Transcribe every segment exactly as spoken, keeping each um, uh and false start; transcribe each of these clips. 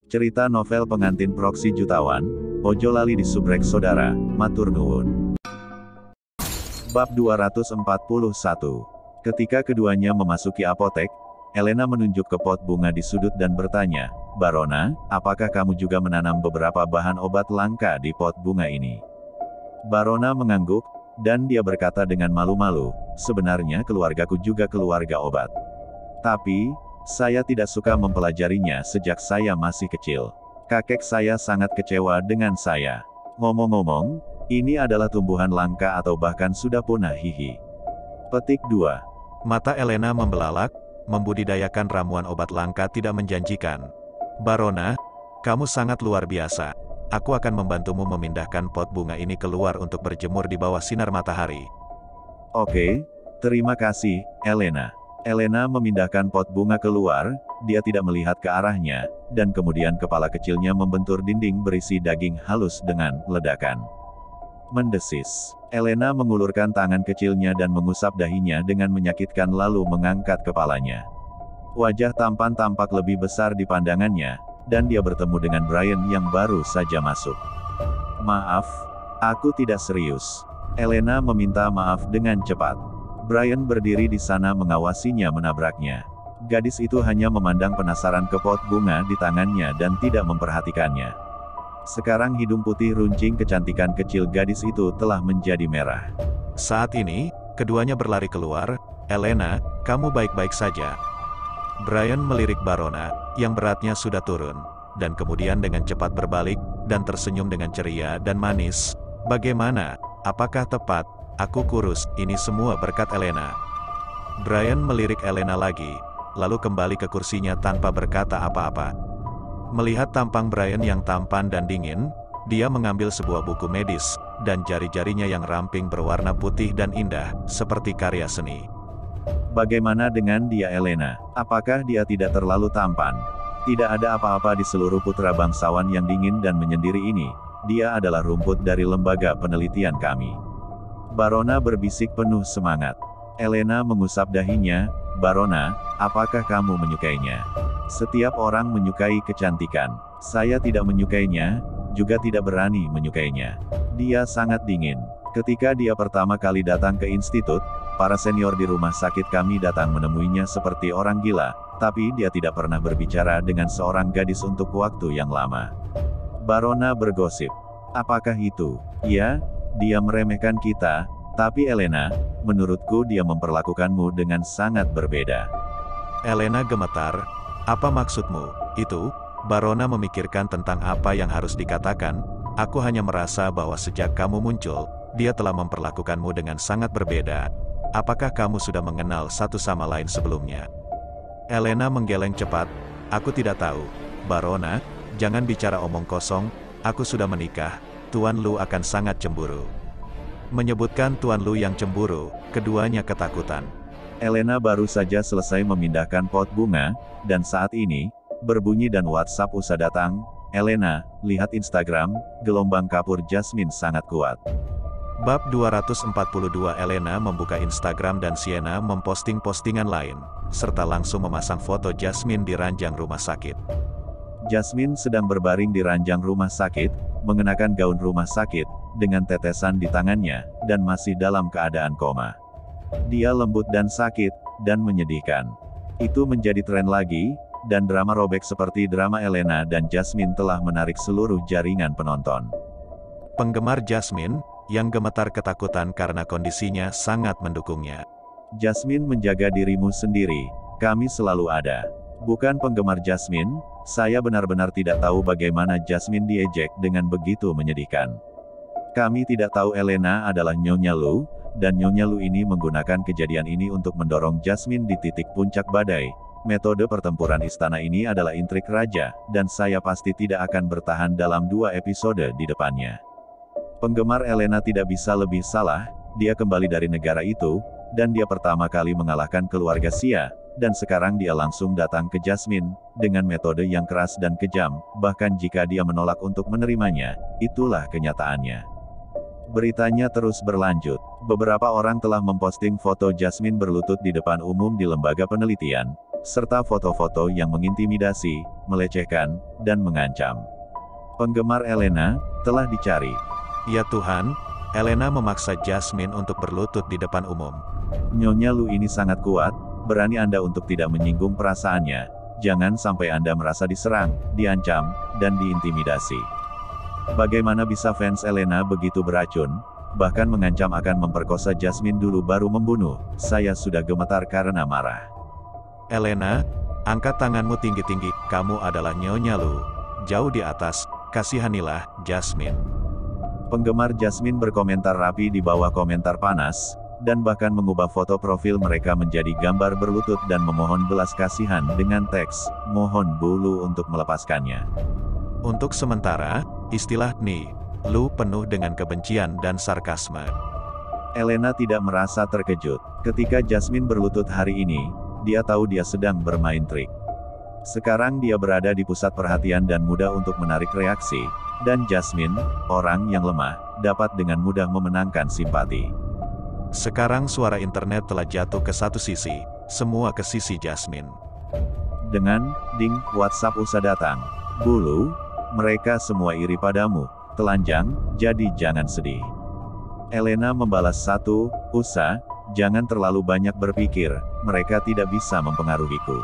Cerita novel pengantin proksi jutawan, ojo lali di subrek saudara, matur nuwun. Bab dua ratus empat puluh satu. Ketika keduanya memasuki apotek, Elena menunjuk ke pot bunga di sudut dan bertanya, "Barona, apakah kamu juga menanam beberapa bahan obat langka di pot bunga ini?" Barona mengangguk, dan dia berkata dengan malu-malu, "Sebenarnya keluargaku juga keluarga obat. Tapi, saya tidak suka mempelajarinya sejak saya masih kecil. Kakek saya sangat kecewa dengan saya. Ngomong-ngomong, ini adalah tumbuhan langka atau bahkan sudah punah hihi." Petik dua. Mata Elena membelalak, membudidayakan ramuan obat langka tidak menjanjikan. "Barona, kamu sangat luar biasa. Aku akan membantumu memindahkan pot bunga ini keluar untuk berjemur di bawah sinar matahari." "Oke, terima kasih, Elena." Elena memindahkan pot bunga keluar, dia tidak melihat ke arahnya, dan kemudian kepala kecilnya membentur dinding berisi daging halus dengan ledakan. Mendesis. Elena mengulurkan tangan kecilnya dan mengusap dahinya dengan menyakitkan lalu mengangkat kepalanya. Wajah tampan tampak lebih besar di pandangannya, dan dia bertemu dengan Brian yang baru saja masuk. "Maaf, aku tidak serius." Elena meminta maaf dengan cepat. Brian berdiri di sana mengawasinya menabraknya. Gadis itu hanya memandang penasaran ke pot bunga di tangannya dan tidak memperhatikannya. Sekarang hidung putih runcing kecantikan kecil gadis itu telah menjadi merah. Saat ini, keduanya berlari keluar. "Elena, kamu baik-baik saja?" Brian melirik Barona, yang beratnya sudah turun, dan kemudian dengan cepat berbalik, dan tersenyum dengan ceria dan manis. "Bagaimana? Apakah tepat? Aku kurus, ini semua berkat Elena." Brian melirik Elena lagi, lalu kembali ke kursinya tanpa berkata apa-apa. Melihat tampang Brian yang tampan dan dingin, dia mengambil sebuah buku medis, dan jari-jarinya yang ramping berwarna putih dan indah, seperti karya seni. "Bagaimana dengan dia, Elena? Apakah dia tidak terlalu tampan? Tidak ada apa-apa di seluruh putra bangsawan yang dingin dan menyendiri ini. Dia adalah rumput dari lembaga penelitian kami." Barona berbisik penuh semangat. Elena mengusap dahinya. "Barona, apakah kamu menyukainya?" "Setiap orang menyukai kecantikan. Saya tidak menyukainya, juga tidak berani menyukainya. Dia sangat dingin. Ketika dia pertama kali datang ke institut, para senior di rumah sakit kami datang menemuinya seperti orang gila, tapi dia tidak pernah berbicara dengan seorang gadis untuk waktu yang lama." Barona bergosip. "Apakah itu? Ya, dia meremehkan kita, tapi Elena, menurutku dia memperlakukanmu dengan sangat berbeda." Elena gemetar. "Apa maksudmu, itu?" Barona memikirkan tentang apa yang harus dikatakan. "Aku hanya merasa bahwa sejak kamu muncul, dia telah memperlakukanmu dengan sangat berbeda. Apakah kamu sudah mengenal satu sama lain sebelumnya?" Elena menggeleng cepat. "Aku tidak tahu. Barona, jangan bicara omong kosong, aku sudah menikah. Tuan Lu akan sangat cemburu." Menyebutkan Tuan Lu yang cemburu, keduanya ketakutan. Elena baru saja selesai memindahkan pot bunga, dan saat ini, berbunyi dan WhatsApp usah datang. "Elena, lihat Instagram, gelombang kapur Jasmine sangat kuat." Bab dua ratus empat puluh dua. Elena membuka Instagram dan Sienna memposting postingan lain, serta langsung memasang foto Jasmine di ranjang rumah sakit. Jasmine sedang berbaring di ranjang rumah sakit, mengenakan gaun rumah sakit, dengan tetesan di tangannya, dan masih dalam keadaan koma. Dia lembut dan sakit, dan menyedihkan. Itu menjadi tren lagi, dan drama robek seperti drama Elena dan Jasmine telah menarik seluruh jaringan penonton. Penggemar Jasmine, yang gemetar ketakutan karena kondisinya sangat mendukungnya. "Jasmine, menjaga dirimu sendiri, kami selalu ada." Bukan penggemar Jasmine, "Saya benar-benar tidak tahu bagaimana Jasmine diejek dengan begitu menyedihkan. Kami tidak tahu Elena adalah Nyonya Lu, dan Nyonya Lu ini menggunakan kejadian ini untuk mendorong Jasmine di titik puncak badai. Metode pertempuran istana ini adalah intrik raja, dan saya pasti tidak akan bertahan dalam dua episode di depannya." Penggemar Elena tidak bisa lebih salah, dia kembali dari negara itu, dan dia pertama kali mengalahkan keluarga Xia, dan sekarang dia langsung datang ke Jasmine, dengan metode yang keras dan kejam, bahkan jika dia menolak untuk menerimanya, itulah kenyataannya. Beritanya terus berlanjut. Beberapa orang telah memposting foto Jasmine berlutut di depan umum di lembaga penelitian, serta foto-foto yang mengintimidasi, melecehkan, dan mengancam. Penggemar Elena telah dicari. Ya Tuhan, Elena memaksa Jasmine untuk berlutut di depan umum. Nyonya Lu ini sangat kuat, berani Anda untuk tidak menyinggung perasaannya. Jangan sampai Anda merasa diserang, diancam, dan diintimidasi. Bagaimana bisa fans Elena begitu beracun, bahkan mengancam akan memperkosa Jasmine dulu baru membunuh? Saya sudah gemetar karena marah. Elena, angkat tanganmu tinggi-tinggi, kamu adalah Nyonya Lu. Jauh di atas, kasihanilah, Jasmine. Penggemar Jasmine berkomentar rapi di bawah komentar panas, dan bahkan mengubah foto profil mereka menjadi gambar berlutut dan memohon belas kasihan dengan teks, mohon Bu Lu untuk melepaskannya. Untuk sementara, istilah Ni Lu penuh dengan kebencian dan sarkasme. Elena tidak merasa terkejut. Ketika Jasmine berlutut hari ini, dia tahu dia sedang bermain trik. Sekarang dia berada di pusat perhatian dan mudah untuk menarik reaksi, dan Jasmine, orang yang lemah, dapat dengan mudah memenangkan simpati. Sekarang suara internet telah jatuh ke satu sisi, semua ke sisi Jasmine. Dengan, ding, WhatsApp U S A datang. Bu Lu, mereka semua iri padamu, telanjang, jadi jangan sedih. Elena membalas satu, U S A, jangan terlalu banyak berpikir, mereka tidak bisa mempengaruhiku.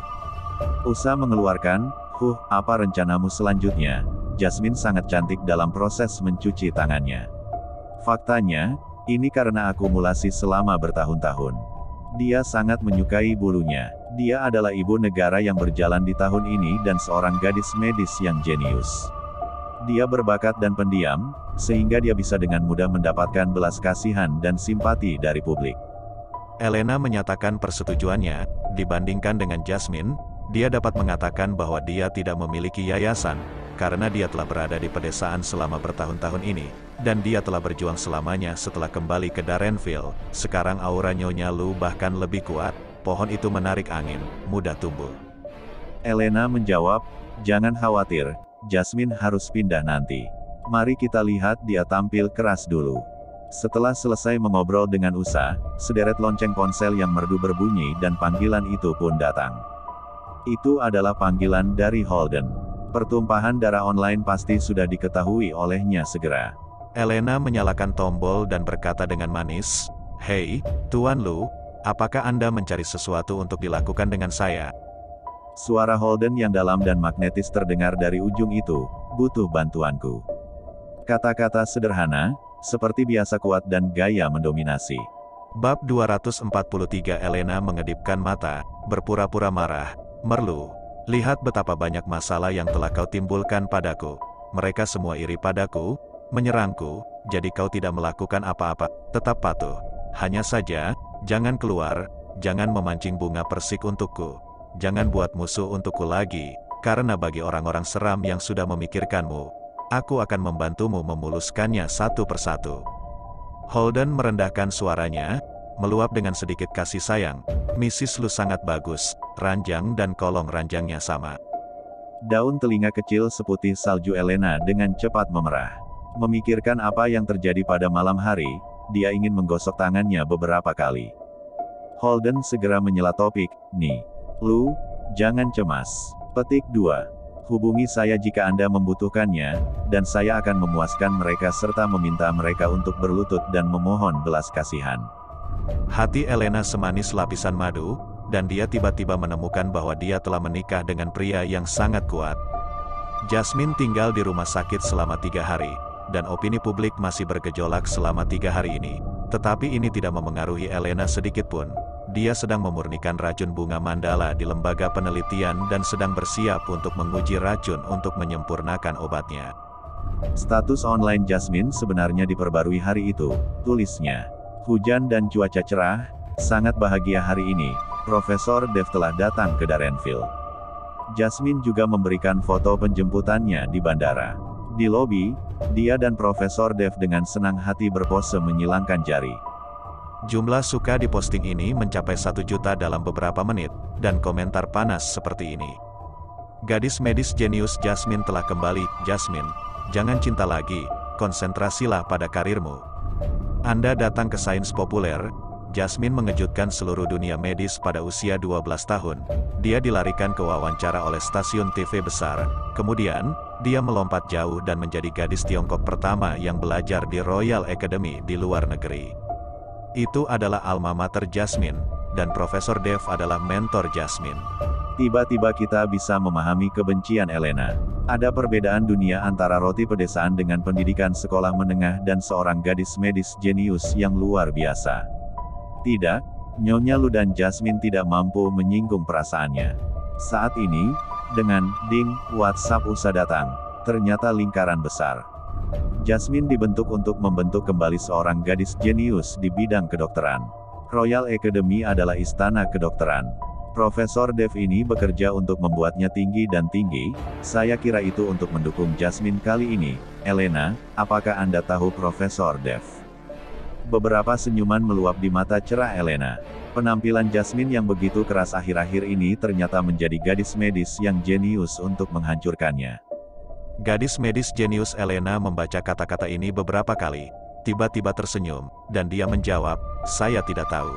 U S A mengeluarkan, huh, apa rencanamu selanjutnya? Jasmine sangat cantik dalam proses mencuci tangannya. Faktanya, ini karena akumulasi selama bertahun-tahun. Dia sangat menyukai bulunya. Dia adalah ibu negara yang berjalan di tahun ini dan seorang gadis medis yang jenius. Dia berbakat dan pendiam, sehingga dia bisa dengan mudah mendapatkan belas kasihan dan simpati dari publik. Elena menyatakan persetujuannya, dibandingkan dengan Jasmine, dia dapat mengatakan bahwa dia tidak memiliki yayasan, karena dia telah berada di pedesaan selama bertahun-tahun ini, dan dia telah berjuang selamanya setelah kembali ke Darrenville. Sekarang aura Nyonya Lu bahkan lebih kuat, pohon itu menarik angin, mudah tumbuh. Elena menjawab, jangan khawatir, Jasmine harus pindah nanti. Mari kita lihat dia tampil keras dulu. Setelah selesai mengobrol dengan U S A, sederet lonceng ponsel yang merdu berbunyi dan panggilan itu pun datang. Itu adalah panggilan dari Holden. Pertumpahan darah online pasti sudah diketahui olehnya segera. Elena menyalakan tombol dan berkata dengan manis, "Hei, Tuan Lu, apakah Anda mencari sesuatu untuk dilakukan dengan saya?" Suara Holden yang dalam dan magnetis terdengar dari ujung itu, butuh bantuanku. Kata-kata sederhana, seperti biasa kuat dan gaya mendominasi. Bab dua ratus empat puluh tiga Elena mengedipkan mata, berpura-pura marah. "Merlu, lihat betapa banyak masalah yang telah kau timbulkan padaku. Mereka semua iri padaku, menyerangku, jadi kau tidak melakukan apa-apa, tetap patuh. Hanya saja, jangan keluar, jangan memancing bunga persik untukku. Jangan buat musuh untukku lagi, karena bagi orang-orang seram yang sudah memikirkanmu, aku akan membantumu memuluskannya satu persatu." Holden merendahkan suaranya, meluap dengan sedikit kasih sayang. "Missis Lu sangat bagus, ranjang dan kolong ranjangnya sama." Daun telinga kecil seputih salju Elena dengan cepat memerah. Memikirkan apa yang terjadi pada malam hari, dia ingin menggosok tangannya beberapa kali. Holden segera menyela topik, "Nih, Lu, jangan cemas. Petik dua. Hubungi saya jika Anda membutuhkannya, dan saya akan memuaskan mereka serta meminta mereka untuk berlutut dan memohon belas kasihan." Hati Elena semanis lapisan madu, dan dia tiba-tiba menemukan bahwa dia telah menikah dengan pria yang sangat kuat. Jasmine tinggal di rumah sakit selama tiga hari, dan opini publik masih bergejolak selama tiga hari ini. Tetapi ini tidak memengaruhi Elena sedikitpun. Dia sedang memurnikan racun bunga mandala di lembaga penelitian dan sedang bersiap untuk menguji racun untuk menyempurnakan obatnya. Status online Jasmine sebenarnya diperbarui hari itu, tulisnya. Hujan dan cuaca cerah, sangat bahagia hari ini, Profesor Dev telah datang ke Darrenville. Jasmine juga memberikan foto penjemputannya di bandara. Di lobi, dia dan Profesor Dev dengan senang hati berpose menyilangkan jari. Jumlah suka di posting ini mencapai satu juta dalam beberapa menit, dan komentar panas seperti ini. "Gadis medis jenius Jasmine telah kembali. Jasmine, jangan cinta lagi, konsentrasilah pada karirmu. Anda datang ke sains populer, Jasmine mengejutkan seluruh dunia medis pada usia dua belas tahun. Dia dilarikan ke wawancara oleh stasiun T V besar. Kemudian, dia melompat jauh dan menjadi gadis Tiongkok pertama yang belajar di Royal Academy di luar negeri. Itu adalah alma mater Jasmine, dan Profesor Dev adalah mentor Jasmine. Tiba-tiba kita bisa memahami kebencian Elena. Ada perbedaan dunia antara roti pedesaan dengan pendidikan sekolah menengah dan seorang gadis medis jenius yang luar biasa. Tidak, Nyonya Lu dan Jasmine tidak mampu menyinggung perasaannya. Saat ini, dengan ding, WhatsApp U S A datang. Ternyata lingkaran besar. Jasmine dibentuk untuk membentuk kembali seorang gadis jenius di bidang kedokteran. Royal Academy adalah istana kedokteran. Profesor Dev ini bekerja untuk membuatnya tinggi dan tinggi. Saya kira itu untuk mendukung Jasmine kali ini. Elena, apakah Anda tahu Profesor Dev? Beberapa senyuman meluap di mata cerah Elena. Penampilan Jasmine yang begitu keras akhir-akhir ini ternyata menjadi gadis medis yang jenius untuk menghancurkannya. Gadis medis jenius Elena membaca kata-kata ini beberapa kali. Tiba-tiba tersenyum, dan dia menjawab, "Saya tidak tahu."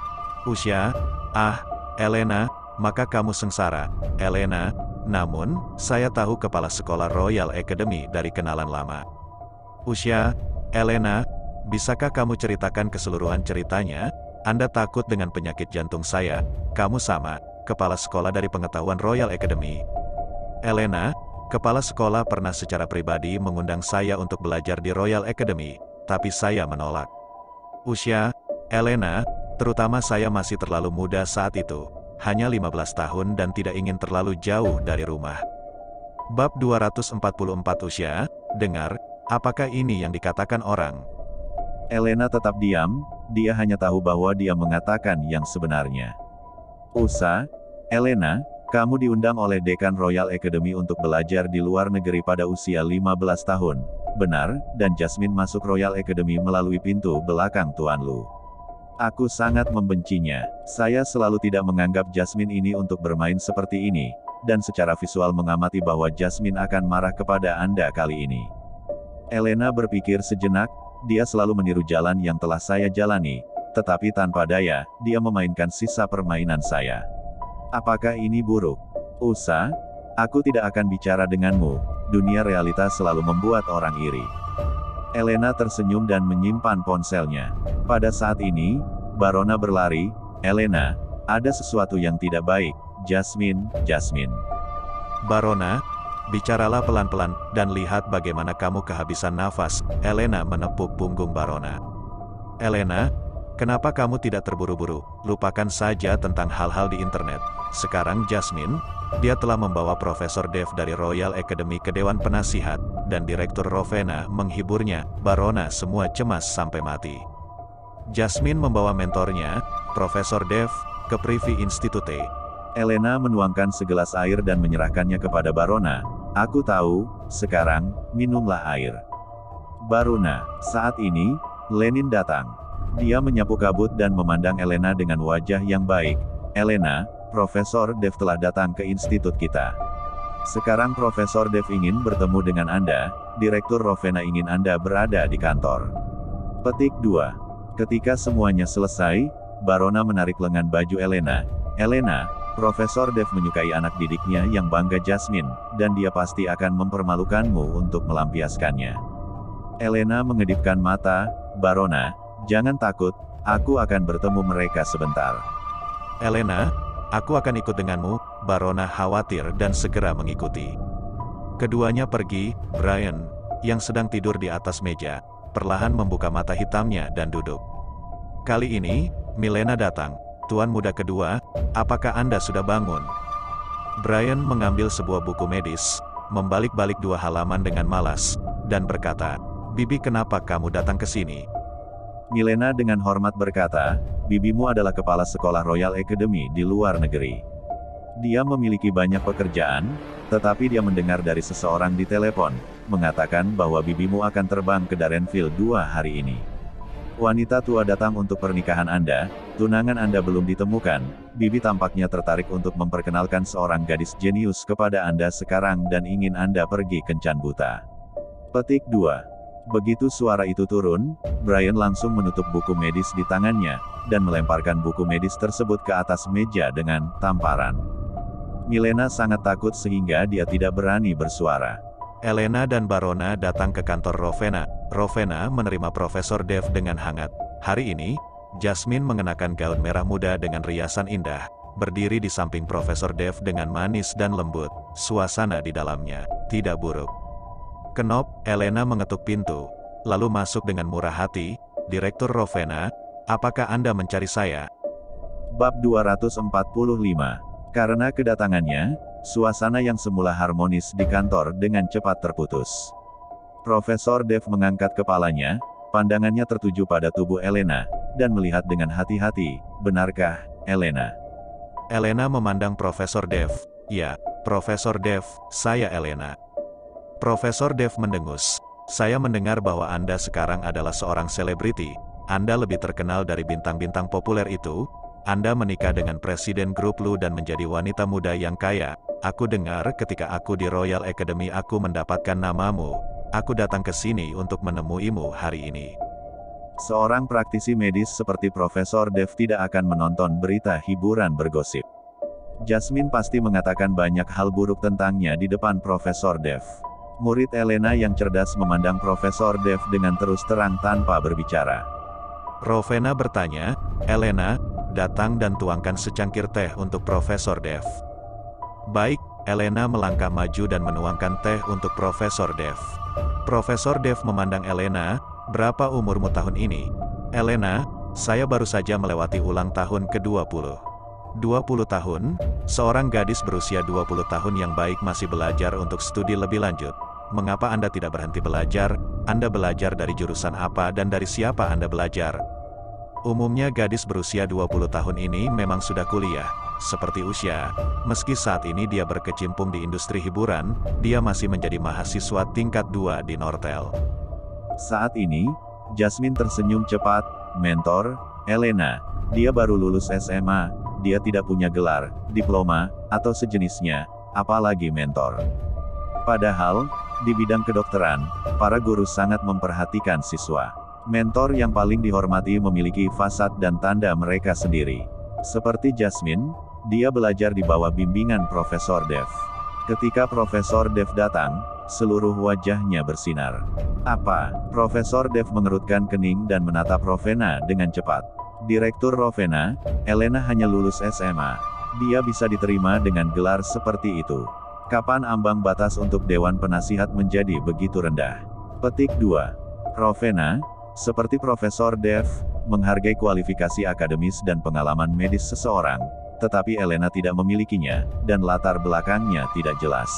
Usia, ah, Elena, maka kamu sengsara, Elena. Namun, saya tahu kepala sekolah Royal Academy dari kenalan lama. Usia, Elena, bisakah kamu ceritakan keseluruhan ceritanya? Anda takut dengan penyakit jantung saya, kamu sama, kepala sekolah dari pengetahuan Royal Academy. Elena, kepala sekolah pernah secara pribadi mengundang saya untuk belajar di Royal Academy, tapi saya menolak. Usia, Elena, terutama saya masih terlalu muda saat itu, hanya lima belas tahun dan tidak ingin terlalu jauh dari rumah. Bab dua ratus empat puluh empat Usia, dengar, apakah ini yang dikatakan orang? Elena tetap diam, dia hanya tahu bahwa dia mengatakan yang sebenarnya. U S A, Elena, kamu diundang oleh Dekan Royal Academy untuk belajar di luar negeri pada usia lima belas tahun. Benar, dan Jasmine masuk Royal Academy melalui pintu belakang Tuan Lu. Aku sangat membencinya. Saya selalu tidak menganggap Jasmine ini untuk bermain seperti ini, dan secara visual mengamati bahwa Jasmine akan marah kepada Anda kali ini. Elena berpikir sejenak, dia selalu meniru jalan yang telah saya jalani, tetapi tanpa daya, dia memainkan sisa permainan saya. Apakah ini buruk? U S A, aku tidak akan bicara denganmu, dunia realita selalu membuat orang iri. Elena tersenyum dan menyimpan ponselnya. Pada saat ini, Barona berlari. Elena, ada sesuatu yang tidak baik. Jasmine, Jasmine. Barona, bicaralah pelan-pelan, dan lihat bagaimana kamu kehabisan nafas. Elena menepuk punggung Barona. Elena, kenapa kamu tidak terburu-buru? Lupakan saja tentang hal-hal di internet. Sekarang Jasmine, dia telah membawa Profesor Dev dari Royal Academy ke Dewan Penasihat, dan Direktur Rowena menghiburnya. Barona semua cemas sampai mati. Jasmine membawa mentornya, Profesor Dev, ke Privy Institute. Elena menuangkan segelas air dan menyerahkannya kepada Barona. Aku tahu, sekarang, minumlah air. Barona, saat ini, Lenin datang. Dia menyapu kabut dan memandang Elena dengan wajah yang baik. Elena, Profesor Dev telah datang ke institut kita. Sekarang Profesor Dev ingin bertemu dengan Anda, Direktur Rowena ingin Anda berada di kantor. Petik dua. Ketika semuanya selesai, Barona menarik lengan baju Elena. Elena, Profesor Dev menyukai anak didiknya yang bangga Jasmine, dan dia pasti akan mempermalukanmu untuk melampiaskannya. Elena mengedipkan mata. Barona, jangan takut, aku akan bertemu mereka sebentar. Elena, aku akan ikut denganmu. Barona khawatir dan segera mengikuti. Keduanya pergi. Brian, yang sedang tidur di atas meja, perlahan membuka mata hitamnya dan duduk. Kali ini, Milena datang. Tuan muda kedua, apakah Anda sudah bangun? Brian mengambil sebuah buku medis, membalik-balik dua halaman dengan malas, dan berkata, "Bibi, kenapa kamu datang ke sini?" Milena dengan hormat berkata, "Bibimu adalah kepala sekolah Royal Academy di luar negeri. Dia memiliki banyak pekerjaan, tetapi dia mendengar dari seseorang di telepon, mengatakan bahwa bibimu akan terbang ke Darrenville dua hari ini. Wanita tua datang untuk pernikahan Anda, tunangan Anda belum ditemukan, bibi tampaknya tertarik untuk memperkenalkan seorang gadis jenius kepada Anda sekarang dan ingin Anda pergi kencan buta." Petik dua. Begitu suara itu turun, Brian langsung menutup buku medis di tangannya, dan melemparkan buku medis tersebut ke atas meja dengan tamparan. Milena sangat takut sehingga dia tidak berani bersuara. Elena dan Barona datang ke kantor Rowena. Rowena menerima Profesor Dev dengan hangat. Hari ini, Jasmine mengenakan gaun merah muda dengan riasan indah, berdiri di samping Profesor Dev dengan manis dan lembut. Suasana di dalamnya tidak buruk. Kenop, Elena mengetuk pintu, lalu masuk dengan murah hati. Direktur Rowena, apakah Anda mencari saya? Bab dua ratus empat puluh lima. Karena kedatangannya, suasana yang semula harmonis di kantor dengan cepat terputus. Profesor Dev mengangkat kepalanya, pandangannya tertuju pada tubuh Elena, dan melihat dengan hati-hati, benarkah, Elena? Elena memandang Profesor Dev. Ya, Profesor Dev, saya Elena. Profesor Dev mendengus. Saya mendengar bahwa Anda sekarang adalah seorang selebriti. Anda lebih terkenal dari bintang-bintang populer itu. Anda menikah dengan Presiden Grup Lu dan menjadi wanita muda yang kaya. Aku dengar ketika aku di Royal Academy aku mendapatkan namamu. Aku datang ke sini untuk menemuimu hari ini. Seorang praktisi medis seperti Profesor Dev tidak akan menonton berita hiburan bergosip. Jasmine pasti mengatakan banyak hal buruk tentangnya di depan Profesor Dev. Murid Elena yang cerdas memandang Profesor Dev dengan terus terang tanpa berbicara. Rowena bertanya, Elena, datang dan tuangkan secangkir teh untuk Profesor Dev. Baik, Elena melangkah maju dan menuangkan teh untuk Profesor Dev. Profesor Dev memandang Elena, berapa umurmu tahun ini? Elena, saya baru saja melewati ulang tahun ke dua puluh. dua puluh tahun, seorang gadis berusia dua puluh tahun yang baik masih belajar untuk studi lebih lanjut. Mengapa Anda tidak berhenti belajar? Anda belajar dari jurusan apa dan dari siapa Anda belajar? Umumnya gadis berusia dua puluh tahun ini memang sudah kuliah, seperti usia. Meski saat ini dia berkecimpung di industri hiburan, dia masih menjadi mahasiswa tingkat dua di Nortel. Saat ini, Jasmine tersenyum cepat, mentor, Elena, dia baru lulus S M A, dia tidak punya gelar, diploma, atau sejenisnya, apalagi mentor. Padahal, di bidang kedokteran, para guru sangat memperhatikan siswa. Mentor yang paling dihormati memiliki fasad dan tanda mereka sendiri. Seperti Jasmine, dia belajar di bawah bimbingan Profesor Dev. Ketika Profesor Dev datang, seluruh wajahnya bersinar. Apa? Profesor Dev mengerutkan kening dan menatap Rowena dengan cepat. Direktur Rowena, Elena hanya lulus S M A. Dia bisa diterima dengan gelar seperti itu. Kapan ambang batas untuk Dewan Penasihat menjadi begitu rendah? Petik dua. Rowena, seperti Profesor Dev, menghargai kualifikasi akademis dan pengalaman medis seseorang, tetapi Elena tidak memilikinya, dan latar belakangnya tidak jelas.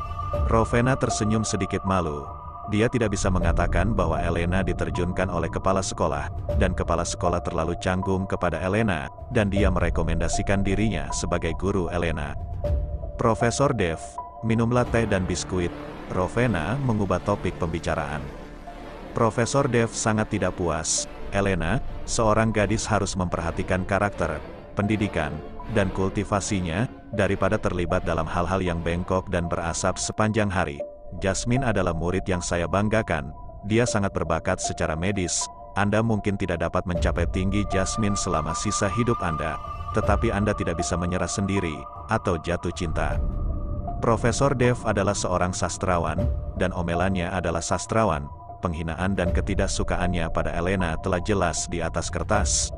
Rowena tersenyum sedikit malu. Dia tidak bisa mengatakan bahwa Elena diterjunkan oleh kepala sekolah, dan kepala sekolah terlalu canggung kepada Elena, dan dia merekomendasikan dirinya sebagai guru Elena. Profesor Dev, minumlah teh dan biskuit. Rowena mengubah topik pembicaraan. Profesor Dev sangat tidak puas. Elena, seorang gadis harus memperhatikan karakter, pendidikan, dan kultivasinya, daripada terlibat dalam hal-hal yang bengkok dan berasap sepanjang hari. Jasmine adalah murid yang saya banggakan. Dia sangat berbakat secara medis. Anda mungkin tidak dapat mencapai tinggi Jasmine selama sisa hidup Anda, tetapi Anda tidak bisa menyerah sendiri, atau jatuh cinta. Profesor Dev adalah seorang sastrawan, dan omelannya adalah sastrawan. Penghinaan dan ketidaksukaannya pada Elena telah jelas di atas kertas.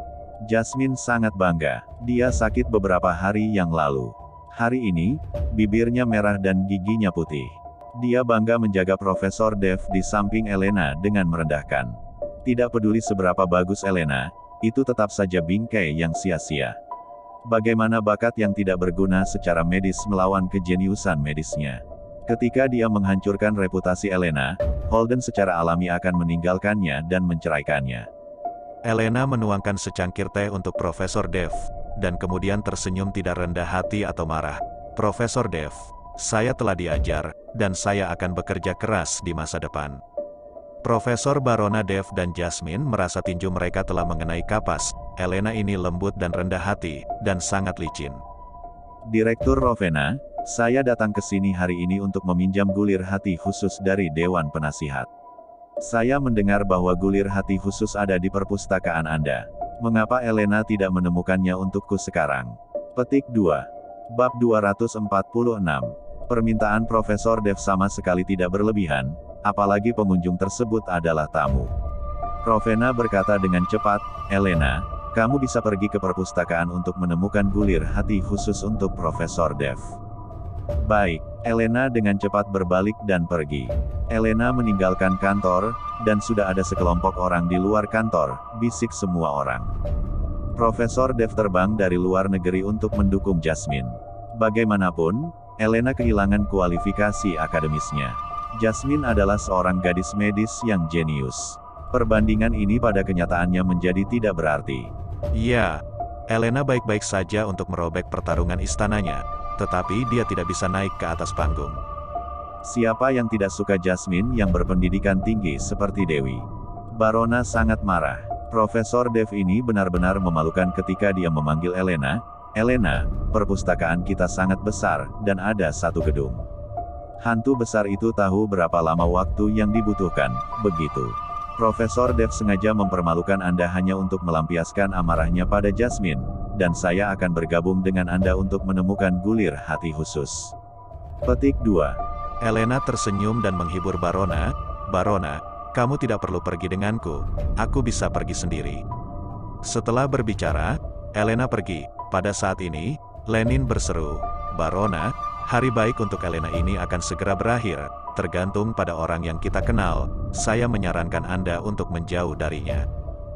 Jasmine sangat bangga. Dia sakit beberapa hari yang lalu. Hari ini, bibirnya merah dan giginya putih. Dia bangga menjaga Profesor Dev di samping Elena dengan merendahkan. Tidak peduli seberapa bagus Elena, itu tetap saja bingkai yang sia-sia. Bagaimana bakat yang tidak berguna secara medis melawan kejeniusan medisnya? Ketika dia menghancurkan reputasi Elena, Holden secara alami akan meninggalkannya dan menceraikannya. Elena menuangkan secangkir teh untuk Profesor Dev, dan kemudian tersenyum tidak rendah hati atau marah. Profesor Dev, saya telah diajar, dan saya akan bekerja keras di masa depan. Profesor Barona Dev dan Jasmine merasa tinju mereka telah mengenai kapas. Elena ini lembut dan rendah hati, dan sangat licin. Direktur Rowena, saya datang ke sini hari ini untuk meminjam gulir hati khusus dari Dewan Penasihat. Saya mendengar bahwa gulir hati khusus ada di perpustakaan Anda. Mengapa Elena tidak menemukannya untukku sekarang? Petik dua. Bab dua ratus empat puluh enam. Permintaan Profesor Dev sama sekali tidak berlebihan, apalagi pengunjung tersebut adalah tamu. Rowena berkata dengan cepat, "Elena, kamu bisa pergi ke perpustakaan untuk menemukan gulir hati khusus untuk Profesor Dev." Baik, Elena dengan cepat berbalik dan pergi. Elena meninggalkan kantor, dan sudah ada sekelompok orang di luar kantor, bisik semua orang. Profesor Dev terbang dari luar negeri untuk mendukung Jasmine. Bagaimanapun, Elena kehilangan kualifikasi akademisnya. Jasmine adalah seorang gadis medis yang jenius. Perbandingan ini pada kenyataannya menjadi tidak berarti. Ya, Elena baik-baik saja untuk merobek pertarungan istananya, tetapi dia tidak bisa naik ke atas panggung. Siapa yang tidak suka Jasmine yang berpendidikan tinggi seperti Dewi? Barona sangat marah. Profesor Dev ini benar-benar memalukan ketika dia memanggil Elena. "Elena, perpustakaan kita sangat besar, dan ada satu gedung. Hantu besar itu tahu berapa lama waktu yang dibutuhkan, begitu." Profesor Dev sengaja mempermalukan Anda hanya untuk melampiaskan amarahnya pada Jasmine, dan saya akan bergabung dengan Anda untuk menemukan gulir hati khusus. Petik dua. Elena tersenyum dan menghibur Barona. "Barona, kamu tidak perlu pergi denganku, aku bisa pergi sendiri." Setelah berbicara, Elena pergi. Pada saat ini, Lenin berseru, "Barona, hari baik untuk Elena ini akan segera berakhir, tergantung pada orang yang kita kenal. Saya menyarankan Anda untuk menjauh darinya."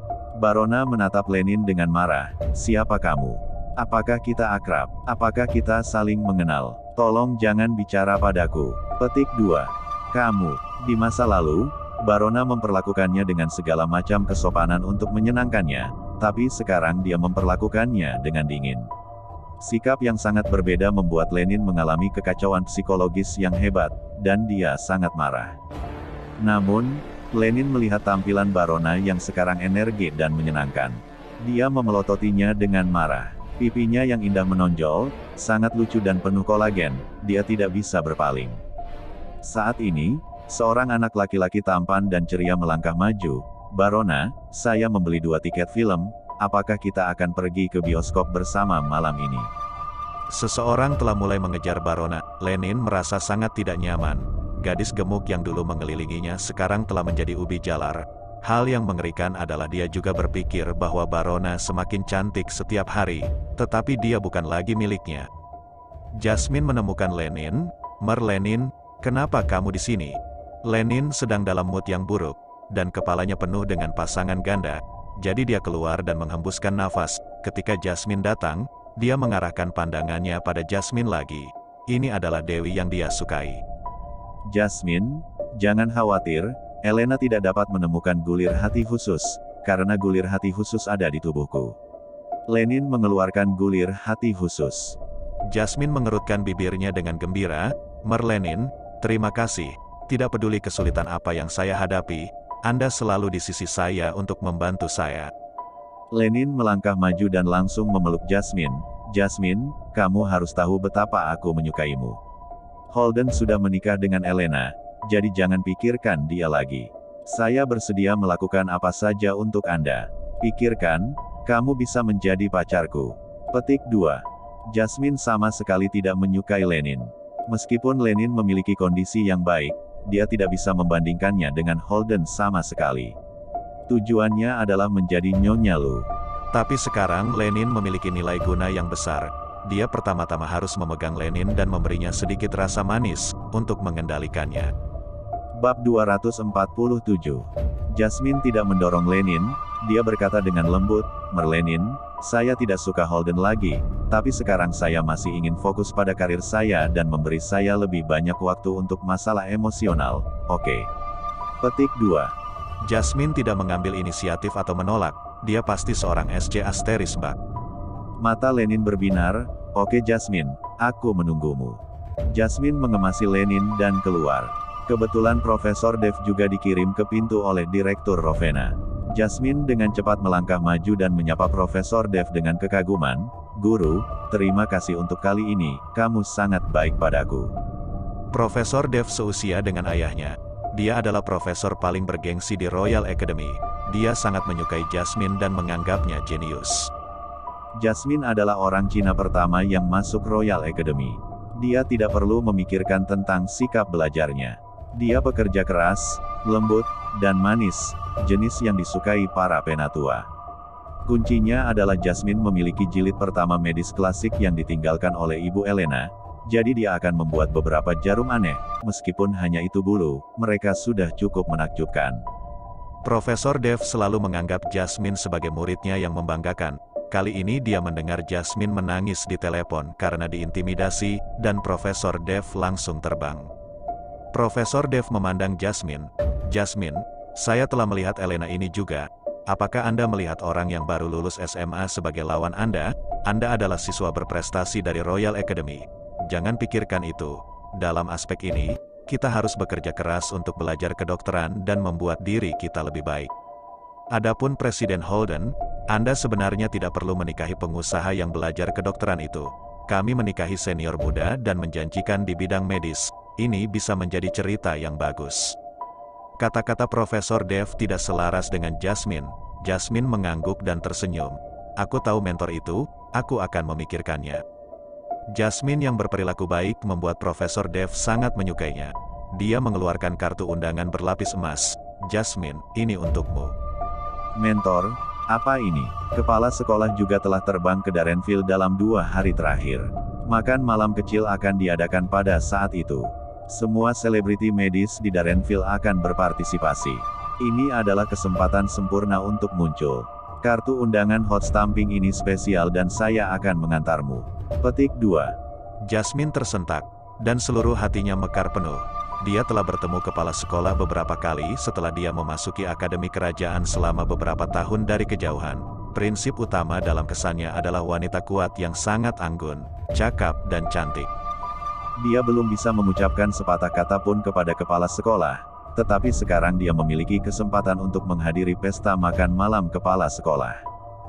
Barona menatap Lenin dengan marah. "Siapa kamu? Apakah kita akrab? Apakah kita saling mengenal? Tolong jangan bicara padaku." Petik dua. Kamu. Di masa lalu, Barona memperlakukannya dengan segala macam kesopanan untuk menyenangkannya, tapi sekarang dia memperlakukannya dengan dingin. Sikap yang sangat berbeda membuat Lenin mengalami kekacauan psikologis yang hebat, dan dia sangat marah. Namun, Lenin melihat tampilan Barona yang sekarang energi dan menyenangkan. Dia memelototinya dengan marah. Pipinya yang indah menonjol, sangat lucu dan penuh kolagen, dia tidak bisa berpaling. Saat ini, seorang anak laki-laki tampan dan ceria melangkah maju. "Barona, saya membeli dua tiket film. Apakah kita akan pergi ke bioskop bersama malam ini?" Seseorang telah mulai mengejar Barona. Lenin merasa sangat tidak nyaman. Gadis gemuk yang dulu mengelilinginya sekarang telah menjadi ubi jalar. Hal yang mengerikan adalah dia juga berpikir bahwa Barona semakin cantik setiap hari, tetapi dia bukan lagi miliknya. Jasmine menemukan Lenin. "Mer Lenin, kenapa kamu di sini?" Lenin sedang dalam mood yang buruk, dan kepalanya penuh dengan pasangan ganda. Jadi dia keluar dan menghembuskan nafas. Ketika Jasmine datang, dia mengarahkan pandangannya pada Jasmine lagi. Ini adalah Dewi yang dia sukai. "Jasmine, jangan khawatir, Elena tidak dapat menemukan gulir hati khusus, karena gulir hati khusus ada di tubuhku." Lenin mengeluarkan gulir hati khusus. Jasmine mengerutkan bibirnya dengan gembira. "Mer Lenin, terima kasih. Tidak peduli kesulitan apa yang saya hadapi, Anda selalu di sisi saya untuk membantu saya." Lenin melangkah maju dan langsung memeluk Jasmine. "Jasmine, kamu harus tahu betapa aku menyukaimu. Holden sudah menikah dengan Elena, jadi jangan pikirkan dia lagi. Saya bersedia melakukan apa saja untuk Anda. Pikirkan, kamu bisa menjadi pacarku." Petik dua. Jasmine sama sekali tidak menyukai Lenin. Meskipun Lenin memiliki kondisi yang baik, dia tidak bisa membandingkannya dengan Holden sama sekali. Tujuannya adalah menjadi Nyonya Lu. Tapi sekarang Lenin memiliki nilai guna yang besar. Dia pertama-tama harus memegang Lenin dan memberinya sedikit rasa manis untuk mengendalikannya. Bab dua ratus empat puluh tujuh. Jasmine tidak mendorong Lenin, dia berkata dengan lembut, "Mer Lenin, saya tidak suka Holden lagi, tapi sekarang saya masih ingin fokus pada karir saya dan memberi saya lebih banyak waktu untuk masalah emosional, oke?" Petik dua. Jasmine tidak mengambil inisiatif atau menolak, dia pasti seorang S J asteris Mbak. Mata Lenin berbinar. "Oke Jasmine, aku menunggumu." Jasmine mengemasi Lenin dan keluar. Kebetulan Profesor Dev juga dikirim ke pintu oleh Direktur Rowena. Jasmine dengan cepat melangkah maju dan menyapa Profesor Dev dengan kekaguman. "Guru, terima kasih untuk kali ini, kamu sangat baik padaku." Profesor Dev seusia dengan ayahnya. Dia adalah profesor paling bergengsi di Royal Academy. Dia sangat menyukai Jasmine dan menganggapnya jenius. Jasmine adalah orang Cina pertama yang masuk Royal Academy. Dia tidak perlu memikirkan tentang sikap belajarnya. Dia pekerja keras, lembut, dan manis, jenis yang disukai para penatua. Kuncinya adalah Jasmine memiliki jilid pertama medis klasik yang ditinggalkan oleh Ibu Elena, jadi dia akan membuat beberapa jarum aneh, meskipun hanya itu bulu, mereka sudah cukup menakjubkan. Profesor Dev selalu menganggap Jasmine sebagai muridnya yang membanggakan. Kali ini dia mendengar Jasmine menangis di telepon karena diintimidasi, dan Profesor Dev langsung terbang. Profesor Dev memandang Jasmine. Jasmine, saya telah melihat Elena ini juga. Apakah Anda melihat orang yang baru lulus S M A sebagai lawan Anda? Anda adalah siswa berprestasi dari Royal Academy. Jangan pikirkan itu. Dalam aspek ini, kita harus bekerja keras untuk belajar kedokteran dan membuat diri kita lebih baik. Adapun Presiden Holden, Anda sebenarnya tidak perlu menikahi pengusaha yang belajar kedokteran itu. Kami menikahi senior muda dan menjanjikan di bidang medis. Ini bisa menjadi cerita yang bagus. Kata-kata Profesor Dev tidak selaras dengan Jasmine. Jasmine mengangguk dan tersenyum. Aku tahu mentor itu, aku akan memikirkannya. Jasmine yang berperilaku baik membuat Profesor Dev sangat menyukainya. Dia mengeluarkan kartu undangan berlapis emas. Jasmine, ini untukmu. Mentor, apa ini? Kepala sekolah juga telah terbang ke Darrenville dalam dua hari terakhir. Makan malam kecil akan diadakan pada saat itu. Semua selebriti medis di Darrenville akan berpartisipasi. Ini adalah kesempatan sempurna untuk muncul. Kartu undangan hot stamping ini spesial dan saya akan mengantarmu. Petik dua. Jasmine tersentak, dan seluruh hatinya mekar penuh. Dia telah bertemu kepala sekolah beberapa kali setelah dia memasuki akademi kerajaan selama beberapa tahun dari kejauhan. Prinsip utama dalam kesannya adalah wanita kuat yang sangat anggun, cakap, dan cantik. Dia belum bisa mengucapkan sepatah kata pun kepada kepala sekolah, tetapi sekarang dia memiliki kesempatan untuk menghadiri pesta makan malam kepala sekolah.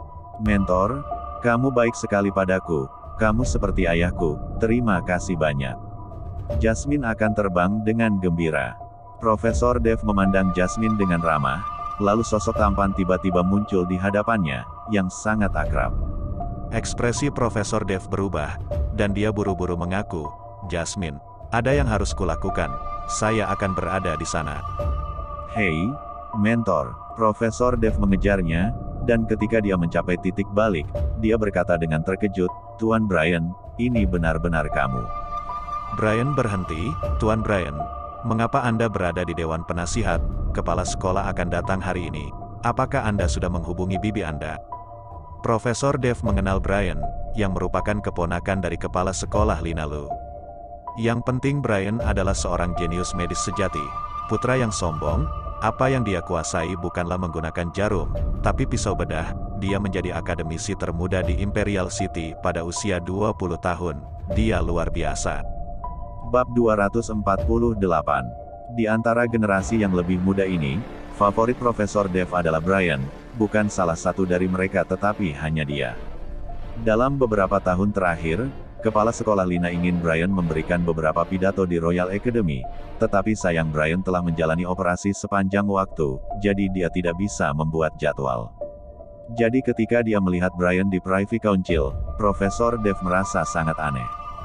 Mentor, kamu baik sekali padaku, kamu seperti ayahku, terima kasih banyak. Jasmine akan terbang dengan gembira. Profesor Dev memandang Jasmine dengan ramah, lalu sosok tampan tiba-tiba muncul di hadapannya, yang sangat akrab. Ekspresi Profesor Dev berubah, dan dia buru-buru mengaku, Jasmine, ada yang harus kulakukan, saya akan berada di sana. Hei, mentor, Profesor Dev mengejarnya, dan ketika dia mencapai titik balik, dia berkata dengan terkejut, Tuan Brian, ini benar-benar kamu. Brian berhenti, Tuan Brian, mengapa Anda berada di Dewan Penasihat? Kepala sekolah akan datang hari ini. Apakah Anda sudah menghubungi bibi Anda? Profesor Dev mengenal Brian, yang merupakan keponakan dari kepala sekolah Lina Lu. Yang penting Brian adalah seorang jenius medis sejati, putra yang sombong. Apa yang dia kuasai bukanlah menggunakan jarum, tapi pisau bedah. Dia menjadi akademisi termuda di Imperial City pada usia dua puluh tahun. Dia luar biasa. Bab dua ratus empat puluh delapan. Di antara generasi yang lebih muda ini, favorit Profesor Dev adalah Brian, bukan salah satu dari mereka tetapi hanya dia. Dalam beberapa tahun terakhir, Kepala Sekolah Lina ingin Brian memberikan beberapa pidato di Royal Academy, tetapi sayang Brian telah menjalani operasi sepanjang waktu, jadi dia tidak bisa membuat jadwal. Jadi ketika dia melihat Brian di Privy Council, Profesor Dev merasa sangat aneh.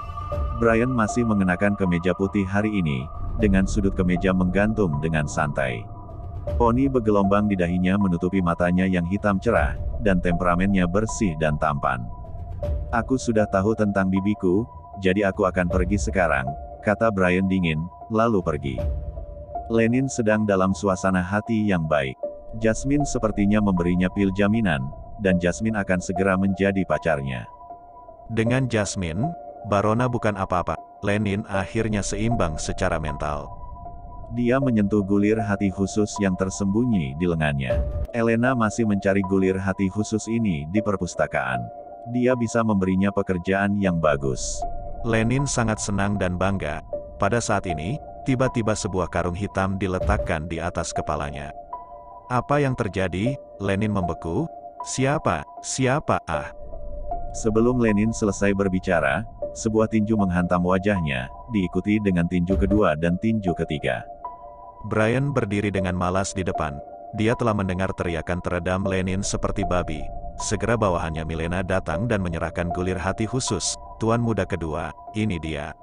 Brian masih mengenakan kemeja putih hari ini, dengan sudut kemeja menggantung dengan santai. Poni bergelombang di dahinya menutupi matanya yang hitam cerah, dan temperamennya bersih dan tampan. Aku sudah tahu tentang bibiku, jadi aku akan pergi sekarang, kata Brian dingin, lalu pergi. Lenin sedang dalam suasana hati yang baik. Jasmine sepertinya memberinya pil jaminan, dan Jasmine akan segera menjadi pacarnya. Dengan Jasmine, Barona bukan apa-apa. Lenin akhirnya seimbang secara mental. Dia menyentuh gulir hati khusus yang tersembunyi di lengannya. Elena masih mencari gulir hati khusus ini di perpustakaan. Dia bisa memberinya pekerjaan yang bagus. Lenin sangat senang dan bangga. Pada saat ini, tiba-tiba sebuah karung hitam diletakkan di atas kepalanya. Apa yang terjadi? Lenin membeku. Siapa? Siapa? Ah. Sebelum Lenin selesai berbicara, sebuah tinju menghantam wajahnya, diikuti dengan tinju kedua dan tinju ketiga. Brian berdiri dengan malas di depan. Dia telah mendengar teriakan teredam Lenin seperti babi. Segera bawahannya Milena datang dan menyerahkan gulir hati khusus. Tuan muda kedua, ini dia.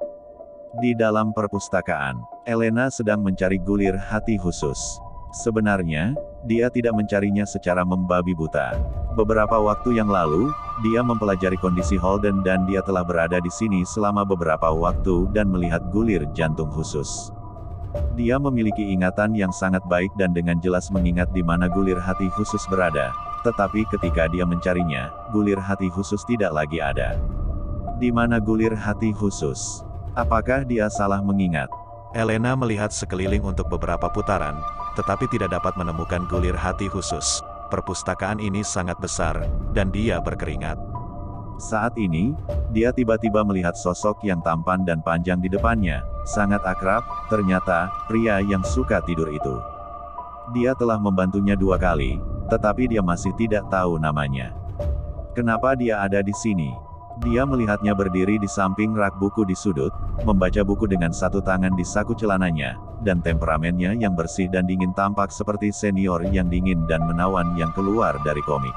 Di dalam perpustakaan, Elena sedang mencari gulir hati khusus. Sebenarnya, dia tidak mencarinya secara membabi buta. Beberapa waktu yang lalu, dia mempelajari kondisi Holden dan dia telah berada di sini selama beberapa waktu dan melihat gulir jantung khusus. Dia memiliki ingatan yang sangat baik dan dengan jelas mengingat di mana gulir hati khusus berada. Tetapi ketika dia mencarinya, gulir hati khusus tidak lagi ada. Di mana gulir hati khusus? Apakah dia salah mengingat? Elena melihat sekeliling untuk beberapa putaran, tetapi tidak dapat menemukan gulir hati khusus. Perpustakaan ini sangat besar, dan dia berkeringat. Saat ini, dia tiba-tiba melihat sosok yang tampan dan panjang di depannya. Sangat akrab, ternyata, pria yang suka tidur itu. Dia telah membantunya dua kali, tetapi dia masih tidak tahu namanya. Kenapa dia ada di sini? Dia melihatnya berdiri di samping rak buku di sudut, membaca buku dengan satu tangan di saku celananya, dan temperamennya yang bersih dan dingin tampak seperti senior yang dingin dan menawan yang keluar dari komik.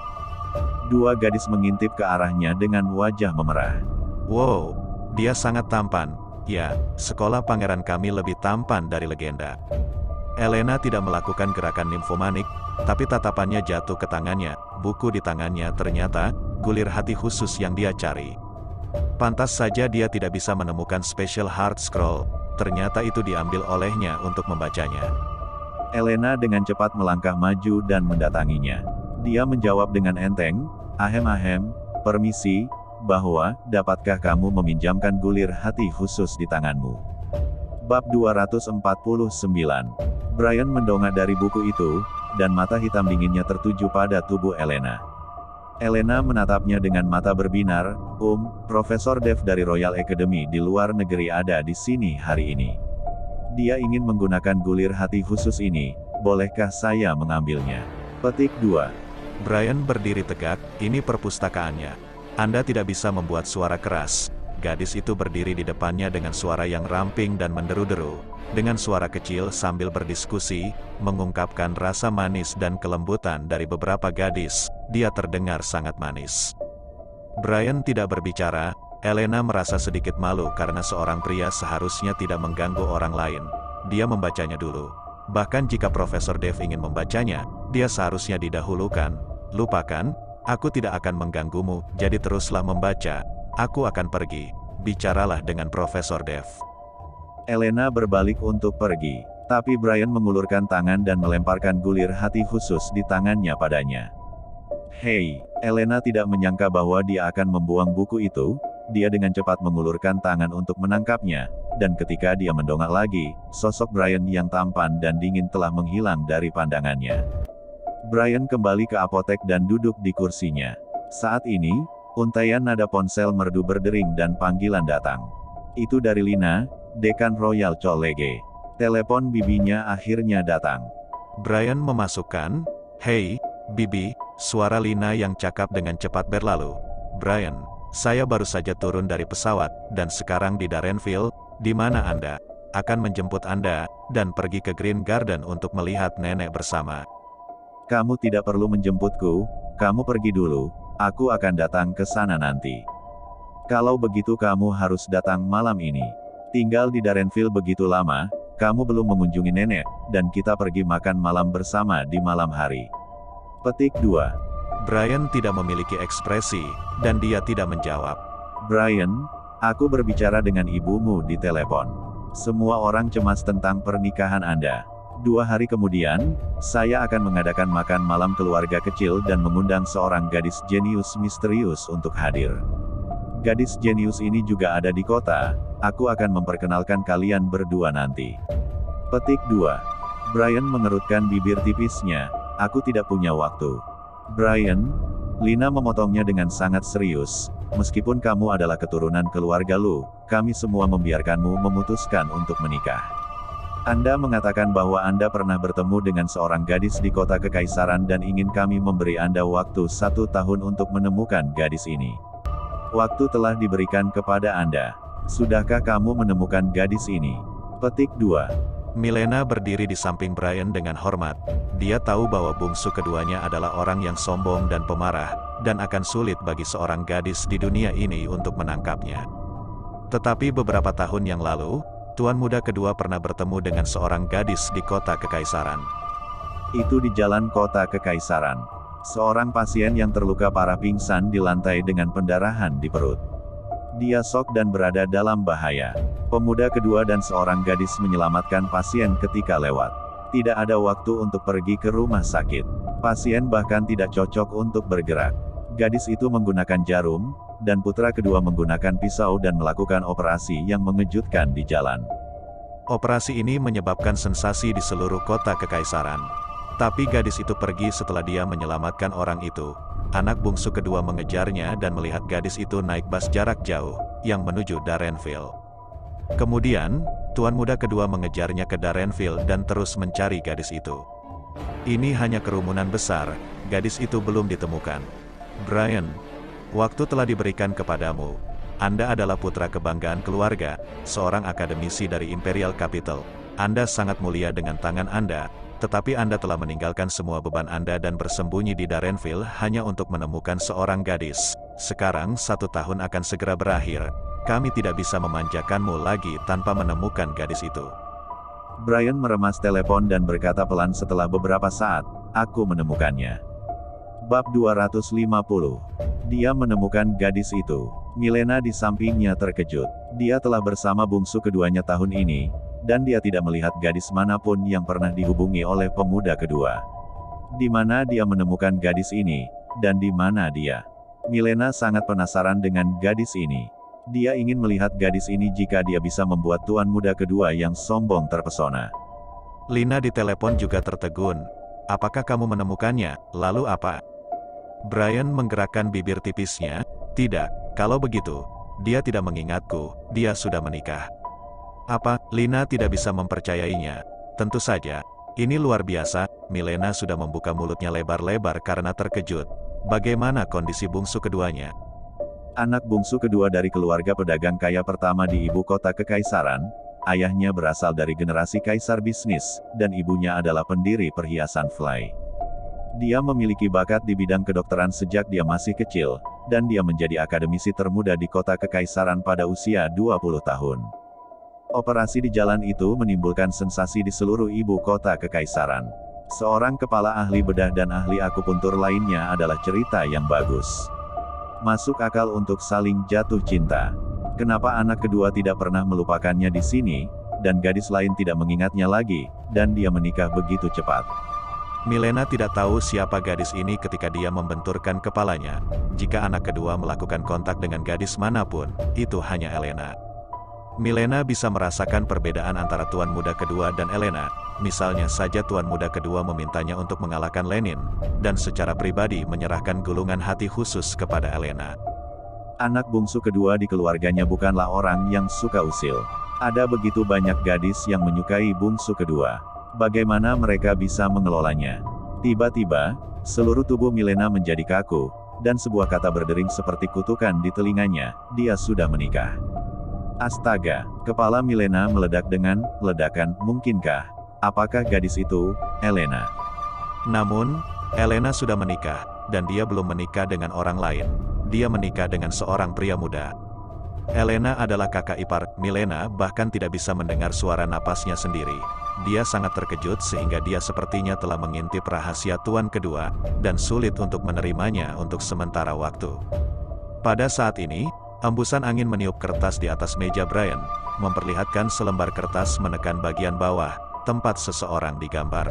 Dua gadis mengintip ke arahnya dengan wajah memerah. Wow, dia sangat tampan. Ya, sekolah pangeran kami lebih tampan dari legenda. Elena tidak melakukan gerakan nimfomanik, tapi tatapannya jatuh ke tangannya. Buku di tangannya ternyata gulir hati khusus yang dia cari. Pantas saja dia tidak bisa menemukan Special Heart Scroll. Ternyata itu diambil olehnya untuk membacanya. Elena dengan cepat melangkah maju dan mendatanginya. Dia menjawab dengan enteng, "Ahem-ahem, permisi, bahwa, dapatkah kamu meminjamkan gulir hati khusus di tanganmu?" Bab dua ratus empat puluh sembilan. Brian mendongak dari buku itu, dan mata hitam dinginnya tertuju pada tubuh Elena. Elena menatapnya dengan mata berbinar. Um, Profesor Dev dari Royal Academy di luar negeri ada di sini hari ini. Dia ingin menggunakan gulir hati khusus ini, bolehkah saya mengambilnya? Petik dua. Brian berdiri tegak, ini perpustakaannya. Anda tidak bisa membuat suara keras. Gadis itu berdiri di depannya dengan suara yang ramping dan menderu-deru. Dengan suara kecil sambil berdiskusi, mengungkapkan rasa manis dan kelembutan dari beberapa gadis, dia terdengar sangat manis. Brian tidak berbicara, Elena merasa sedikit malu karena seorang pria seharusnya tidak mengganggu orang lain. Dia membacanya dulu. Bahkan jika Profesor Dev ingin membacanya, dia seharusnya didahulukan. Lupakan, aku tidak akan mengganggumu, jadi teruslah membaca. Aku akan pergi. Bicaralah dengan Profesor Dev. Elena berbalik untuk pergi, tapi Brian mengulurkan tangan dan melemparkan gulir hati khusus di tangannya padanya. Hei, Elena tidak menyangka bahwa dia akan membuang buku itu. Dia dengan cepat mengulurkan tangan untuk menangkapnya, dan ketika dia mendongak lagi, sosok Brian yang tampan dan dingin telah menghilang dari pandangannya. Brian kembali ke apotek dan duduk di kursinya. Saat ini, untaian nada ponsel merdu berdering dan panggilan datang. Itu dari Lina, Dekan Royal College. Telepon bibinya akhirnya datang. Brian memasukkan, "Hei, Bibi," suara Lina yang cakap dengan cepat berlalu. "Brian, saya baru saja turun dari pesawat, dan sekarang di Darrenville, di mana Anda? Akan menjemput Anda, dan pergi ke Green Garden untuk melihat nenek bersama." "Kamu tidak perlu menjemputku, kamu pergi dulu, aku akan datang ke sana nanti." "Kalau begitu kamu harus datang malam ini. Tinggal di Darrenville begitu lama, kamu belum mengunjungi nenek, dan kita pergi makan malam bersama di malam hari." Petik dua. Brian tidak memiliki ekspresi, dan dia tidak menjawab. "Brian, aku berbicara dengan ibumu di telepon. Semua orang cemas tentang pernikahan Anda. Dua hari kemudian, saya akan mengadakan makan malam keluarga kecil dan mengundang seorang gadis jenius misterius untuk hadir. Gadis jenius ini juga ada di kota, aku akan memperkenalkan kalian berdua nanti." Petik dua. Brian mengerutkan bibir tipisnya, "Aku tidak punya waktu." "Brian," Lina memotongnya dengan sangat serius, "meskipun kamu adalah keturunan keluarga Lu, kami semua membiarkanmu memutuskan untuk menikah. Anda mengatakan bahwa Anda pernah bertemu dengan seorang gadis di kota kekaisaran dan ingin kami memberi Anda waktu satu tahun untuk menemukan gadis ini. Waktu telah diberikan kepada Anda. Sudahkah kamu menemukan gadis ini?" Petik dua. Milena berdiri di samping Brian dengan hormat. Dia tahu bahwa bungsu keduanya adalah orang yang sombong dan pemarah, dan akan sulit bagi seorang gadis di dunia ini untuk menangkapnya. Tetapi beberapa tahun yang lalu, tuan muda kedua pernah bertemu dengan seorang gadis di kota kekaisaran. Itu di jalan kota kekaisaran. Seorang pasien yang terluka parah pingsan di lantai dengan pendarahan di perut. Dia shock dan berada dalam bahaya. Pemuda kedua dan seorang gadis menyelamatkan pasien ketika lewat. Tidak ada waktu untuk pergi ke rumah sakit. Pasien bahkan tidak cocok untuk bergerak. Gadis itu menggunakan jarum, dan putra kedua menggunakan pisau dan melakukan operasi yang mengejutkan di jalan. Operasi ini menyebabkan sensasi di seluruh kota kekaisaran. Tapi gadis itu pergi setelah dia menyelamatkan orang itu. Anak bungsu kedua mengejarnya dan melihat gadis itu naik bus jarak jauh, yang menuju Darrenville. Kemudian, tuan muda kedua mengejarnya ke Darrenville dan terus mencari gadis itu. Ini hanya kerumunan besar, gadis itu belum ditemukan. Brian, waktu telah diberikan kepadamu. Anda adalah putra kebanggaan keluarga, seorang akademisi dari Imperial Capital. Anda sangat mulia dengan tangan Anda, tetapi Anda telah meninggalkan semua beban Anda dan bersembunyi di Darrenville hanya untuk menemukan seorang gadis. Sekarang satu tahun akan segera berakhir. Kami tidak bisa memanjakanmu lagi tanpa menemukan gadis itu. Brian meremas telepon dan berkata pelan setelah beberapa saat, aku menemukannya. Bab dua ratus lima puluh. Dia menemukan gadis itu. Milena di sampingnya terkejut. Dia telah bersama bungsu keduanya tahun ini, dan dia tidak melihat gadis manapun yang pernah dihubungi oleh pemuda kedua. Di mana dia menemukan gadis ini, dan di mana dia? Milena sangat penasaran dengan gadis ini. Dia ingin melihat gadis ini jika dia bisa membuat tuan muda kedua yang sombong terpesona. Lina di telepon juga tertegun. Apakah kamu menemukannya? Lalu apa? Brian menggerakkan bibir tipisnya. Tidak, kalau begitu, dia tidak mengingatku, dia sudah menikah. Apa? Lina tidak bisa mempercayainya. Tentu saja, ini luar biasa. Milena sudah membuka mulutnya lebar-lebar karena terkejut. Bagaimana kondisi bungsu keduanya? Anak bungsu kedua dari keluarga pedagang kaya pertama di ibu kota kekaisaran, ayahnya berasal dari generasi kaisar bisnis, dan ibunya adalah pendiri perhiasan Fly. Dia memiliki bakat di bidang kedokteran sejak dia masih kecil, dan dia menjadi akademisi termuda di kota kekaisaran pada usia dua puluh tahun. Operasi di jalan itu menimbulkan sensasi di seluruh ibu kota kekaisaran. Seorang kepala ahli bedah dan ahli akupuntur lainnya adalah cerita yang bagus. Masuk akal untuk saling jatuh cinta. Kenapa anak kedua tidak pernah melupakannya di sini, dan gadis lain tidak mengingatnya lagi, dan dia menikah begitu cepat. Milena tidak tahu siapa gadis ini ketika dia membenturkan kepalanya. Jika anak kedua melakukan kontak dengan gadis manapun, itu hanya Elena. Milena bisa merasakan perbedaan antara tuan muda kedua dan Elena. Misalnya saja tuan muda kedua memintanya untuk mengalahkan Lenin, dan secara pribadi menyerahkan gulungan hati khusus kepada Elena. Anak bungsu kedua di keluarganya bukanlah orang yang suka usil. Ada begitu banyak gadis yang menyukai bungsu kedua. Bagaimana mereka bisa mengelolanya? Tiba-tiba, seluruh tubuh Milena menjadi kaku, dan sebuah kata berdering seperti kutukan di telinganya, dia sudah menikah. Astaga, kepala Milena meledak dengan ledakan, mungkinkah? Apakah gadis itu, Elena? Namun, Elena sudah menikah, dan dia belum menikah dengan orang lain. Dia menikah dengan seorang pria muda. Elena adalah kakak ipar Milena, bahkan tidak bisa mendengar suara napasnya sendiri. Dia sangat terkejut sehingga dia sepertinya telah mengintip rahasia tuan kedua, dan sulit untuk menerimanya untuk sementara waktu. Pada saat ini, hembusan angin meniup kertas di atas meja Brian, memperlihatkan selembar kertas menekan bagian bawah, tempat seseorang digambar.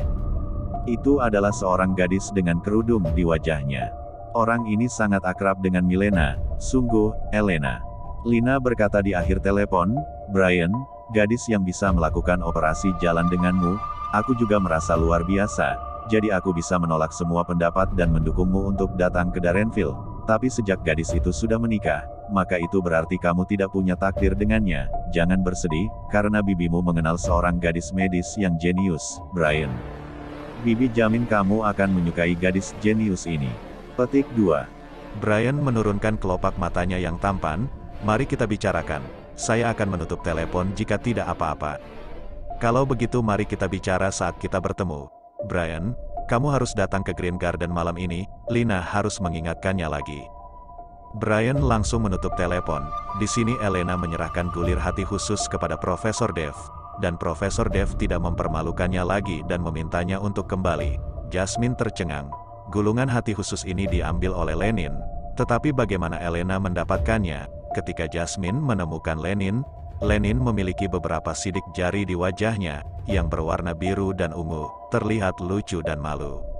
Itu adalah seorang gadis dengan kerudung di wajahnya. Orang ini sangat akrab dengan Milena, sungguh, Elena. Lina berkata di akhir telepon, Brian, gadis yang bisa melakukan operasi jalan denganmu, aku juga merasa luar biasa, jadi aku bisa menolak semua pendapat dan mendukungmu untuk datang ke Darrenville. Tapi sejak gadis itu sudah menikah, maka itu berarti kamu tidak punya takdir dengannya. Jangan bersedih, karena bibimu mengenal seorang gadis medis yang jenius, Brian. Bibi jamin kamu akan menyukai gadis jenius ini. Petik dua. Brian menurunkan kelopak matanya yang tampan. Mari kita bicarakan. Saya akan menutup telepon jika tidak apa-apa. Kalau begitu mari kita bicara saat kita bertemu. Brian, kamu harus datang ke Green Garden malam ini, Lina harus mengingatkannya lagi. Brian langsung menutup telepon. Di sini Elena menyerahkan gulir hati khusus kepada Profesor Dev. Dan Profesor Dev tidak mempermalukannya lagi dan memintanya untuk kembali. Jasmine tercengang. Gulungan hati khusus ini diambil oleh Lenin. Tetapi bagaimana Elena mendapatkannya? Ketika Jasmine menemukan Lenin, Lenin memiliki beberapa sidik jari di wajahnya, yang berwarna biru dan ungu, terlihat lucu dan malu.